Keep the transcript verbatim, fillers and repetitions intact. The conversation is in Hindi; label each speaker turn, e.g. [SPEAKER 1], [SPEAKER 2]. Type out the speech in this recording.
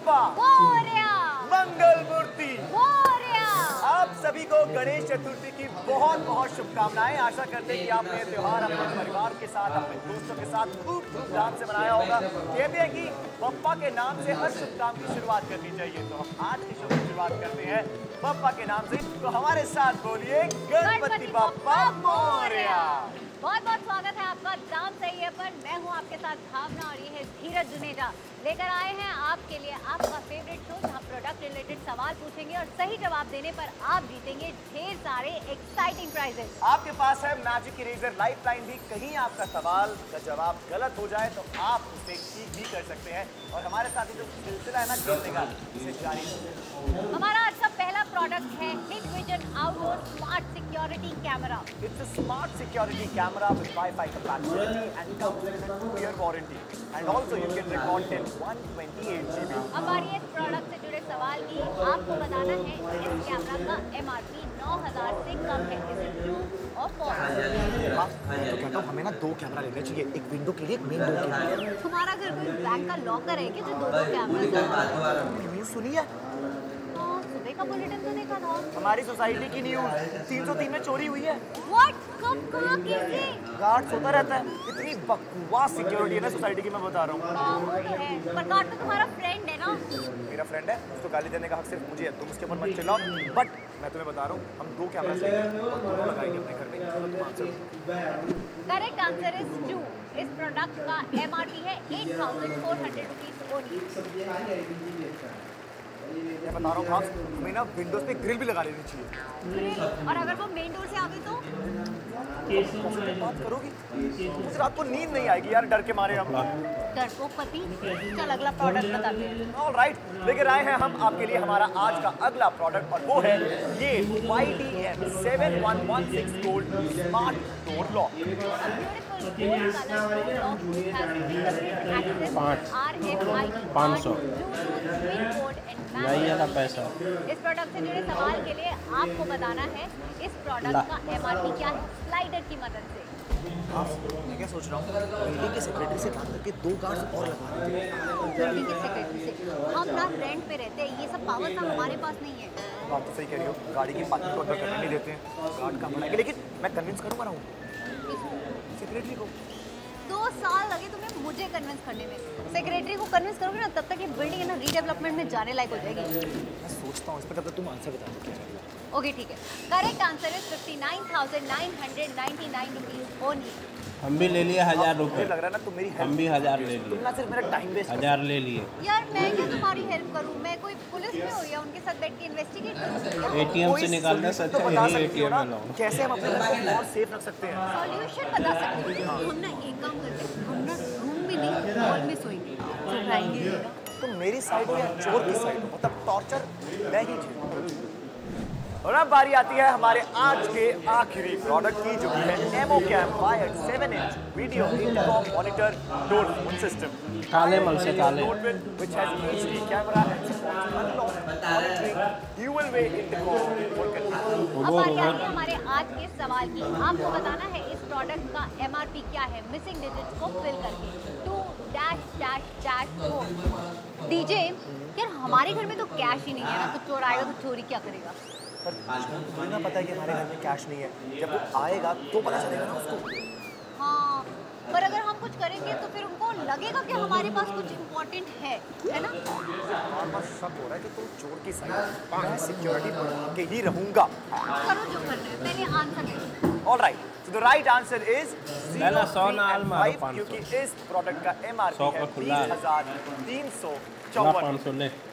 [SPEAKER 1] बप्पा
[SPEAKER 2] मोरया,
[SPEAKER 1] मंगल मूर्ति
[SPEAKER 2] मोरया।
[SPEAKER 1] आप सभी को गणेश चतुर्थी की बहुत बहुत शुभकामनाएं। आशा करते हैं कि आपने ये त्योहार अपने परिवार के साथ, अपने दोस्तों के साथ खूब धूमधाम से मनाया होगा। कहते हैं कि बप्पा के नाम से हर शुभ काम की शुरुआत करनी चाहिए, तो हम आज की शुभ शुरुआत करते हैं बप्पा के नाम से। तो हमारे साथ बोलिए गणपति बप्पा मोरया।
[SPEAKER 2] बहुत बहुत स्वागत है आपका नाम सही है पर मैं हूँ आपके साथ भावना और ये है धीरज जुनेजा। लेकर आए हैं आपके लिए आपका फेवरेट शो जहाँ प्रोडक्ट रिलेटेड सवाल पूछेंगे और सही जवाब देने पर आप जीतेंगे ढेर सारे एक्साइटिंग प्राइजेस।
[SPEAKER 1] आपके पास है मैजिक इरेजर लाइफ लाइन भी। कहीं आपका सवाल का जवाब गलत हो जाए तो आप उसे ठीक भी कर सकते हैं। और हमारे साथ जो सिलसिला है ना खेलने का, इसे जारी रखें।
[SPEAKER 2] हमारा आज का पहला प्रोडक्ट है Hikvision outdoor smart security camera.
[SPEAKER 1] It's a smart security camera with Wi-Fi compatibility and comes with a two-year warranty. And also you can record till one twenty-eight G B.
[SPEAKER 2] अब आ रही है इस प्रोडक्ट से जुड़े सवाल की। आपको बताना है इस कैमरा का एम आर पी नौ हज़ार से कम है। इसे ट्रू और फॉल्स?
[SPEAKER 1] तो कहता हूँ हमें ना दो कैमरा लेने चाहिए, एक विंडो के लिए, एक मेन डोर के लिए।
[SPEAKER 2] तुम्हारा घर कोई बैंक का लॉकर है कि जो दो दो कैमरा?
[SPEAKER 1] न्यूज़ सुनी है?
[SPEAKER 2] सुबह का बुलेटिन तो देखा था।
[SPEAKER 1] हमारी सोसाइटी की न्यूज़ तीन सौ तीन में चोरी हुई है।
[SPEAKER 2] What? कब कहाँ कैसे?
[SPEAKER 1] गार्ड सोता रहता है। इतनी बकवास सिक्योरिटी है ना सोसाइटी की, मैं बता रहा हूँ।
[SPEAKER 2] हाँ, वो तो है। पर गार्ड तो तुम्हारा फ्रेंड है ना?
[SPEAKER 1] मेरा फ्रेंड है, उसको गाली देने का हक सिर्फ मुझे है। तुम उसके ऊपर मत चिल्लाओ। बट मैं तुम्हें बता रहा हूँ, हम दो कैमरा लेंगे और दोनों लगाएंगे अपने घर में। तो तुम answer.
[SPEAKER 2] Correct answer is two. इस प्रोडक्ट का एम आर पी है eight thousand four hundred rupees only.
[SPEAKER 1] मैं बता रहा हूँ खास, हमें ना विंडोज पे ग्रिल भी लगा लेनी चाहिए।
[SPEAKER 2] ग्रिल? और अगर वो मेन डोर से आवे तो?
[SPEAKER 1] बात करोगी? मुझे रात को नींद नहीं आएगी यार, डर के मारे हम।
[SPEAKER 2] डरपोक पति। चल अगला प्रोडक्ट बता दे।
[SPEAKER 1] ऑलराइट, लेकर आए हैं हम आपके लिए हमारा आज का अगला प्रोडक्ट और वो है ये Y D M seven one one six gold smart door lock.
[SPEAKER 3] पाँच सौ नहीं है ना पैसा।
[SPEAKER 2] इस प्रोडक्ट से जुड़े सवाल के लिए आपको बताना है इस प्रोडक्ट का एम आर पी क्या है स्लाइडर की मदद से।
[SPEAKER 1] मैं क्या सोच रहा हूँ, बिल्डिंग के सेक्रेटरी से बात करके दो गार्ड्स और लगवा देते हैं।
[SPEAKER 2] बिल्डिंग के सेक्रेटरी से? हम ना रेंट पे रहते हैं, ये सब पावर ना हमारे पास नहीं है।
[SPEAKER 1] बात तो सही कह रही हो, गाड़ी की पार्किंग को अंदर करने नहीं देते हैं, गार्ड काम बनाएंगे। लेकिन मैं कन्विंस करूँगा ना सेक्रेटरी को।
[SPEAKER 2] दो साल लगे तुम्हें मुझे कन्विंस करने में, सेक्रेटरी को कन्विंस करोगे ना तब तक ये बिल्डिंग है ना रीडेवलपमेंट में जाने लायक हो जाएगी।
[SPEAKER 1] मैं सोचता हूँ इस पर, तब तक तुम आंसर बता दो क्या चाहिए।
[SPEAKER 2] ओके ठीक है। Correct answer is fifty nine thousand nine hundred ninety nine rupees only.
[SPEAKER 3] हम भी ले लिए हजार रुपए।
[SPEAKER 1] लग रहा है ना तुम मेरी
[SPEAKER 3] हम भी हजार ले लिए।
[SPEAKER 1] तुम ना सिर्फ मेरा टाइम वेस्ट
[SPEAKER 3] हजार ले लिए।
[SPEAKER 2] यार मैं क्या तुम्हारी हेल्प करूं? मैं कोई पुलिस में हो या उनके साथ बैठ के इन्वेस्टिगेट करूं?
[SPEAKER 3] एटीएम से निकालना सच है, यही एटीएम में लाओ।
[SPEAKER 1] कैसे हम अपने घर को और सेफ रख सकते हैं?
[SPEAKER 2] सॉल्यूशन बता सकते हो। हम ना एक काम करते हैं, हम ना रूम में नहीं हॉल में सोएंगे, चुराएंगे।
[SPEAKER 1] तुम मेरी साइड हो या चोर की साइड हो, मतलब टॉर्चर मैं ही झेलूंगा। और अब बारी आती है हमारे आज के आखिरी प्रोडक्ट की, जो कि है Amocam wired seven inch video intercom monitor door phone system.
[SPEAKER 3] काले मल से काले।
[SPEAKER 1] Which has H D camera and supports unlock, monitoring, dual way intercom remote control.
[SPEAKER 2] अब बारी आती है हमारे आज के सवाल की। आपको बताना है इस प्रोडक्ट का एम आर पी क्या है मिसिंग डिजिट्स को फिल करके। Two dash dash dash four. DJ यार हमारे घर में तो कैश ही नहीं है ना, तो चोर आएगा तो चोरी क्या करेगा?
[SPEAKER 1] पर तुम्हें ना पता है कि हमारे घर में कैश नहीं है, जब वो आएगा तो पता चलेगा ना उसको।
[SPEAKER 2] हाँ, पर अगर हम कुछ करेंगे तो फिर उनको लगेगा कि हमारे पास कुछ इम्पोर्टेंट है, है ना?
[SPEAKER 1] बार बार शक हो रहा है कि तुम चोर की साइड, मैं सिक्योरिटी बढ़ा के ही रहूंगा।
[SPEAKER 2] करो जो करना है, पहले आंसर दो।
[SPEAKER 1] All right, so the right answer is zero, three and five, क्योंकि इस प्रोडक्ट का एम आर पी है बीस हजार तीन सौ चौवन।